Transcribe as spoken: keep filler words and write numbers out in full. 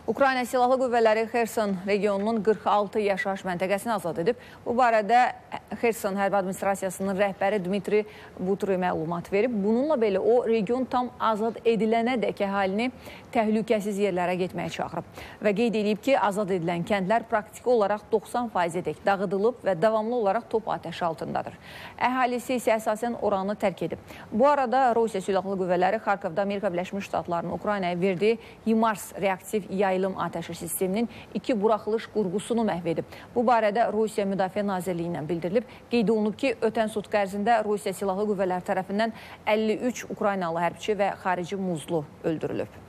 Ukrayna Silahlı Qüvvələri Xerson regionunun qırx altı yaşayış məntəqəsini azad edib. Bu barədə Xerson hərbi administrasiyasının rəhbəri Dmitri Butri məlumat verib. Bununla belə o, region tam azad edilənədək əhalini təhlükəsiz yerlərə getməyə çağırıb. Və qeyd edib ki, azad edilən kəndlər praktiki olaraq doxsan faizədək dağıdılıb və davamlı olaraq top atəşi altındadır. Əhalisi isə əsasən oranı tərk edib. Bu arada Rusiya Silahlı Qüvvələri Xarkovda Amerika Birləşmiş Ştatlarının Ukraynaya verdiyi HIMARS reaktiv yayılım atəşi sisteminin iki buraxılış qurğusunu məhv edib. Bu barədə Rusiya Müdafiə Nazirliyi ilə bildirilib. Qeyd olunub ki, ötən sutq ərzində Rusiya Silahlı Qüvvələri tərəfindən əlli üç Ukraynalı hərbçi və xarici muzlu öldürülüb.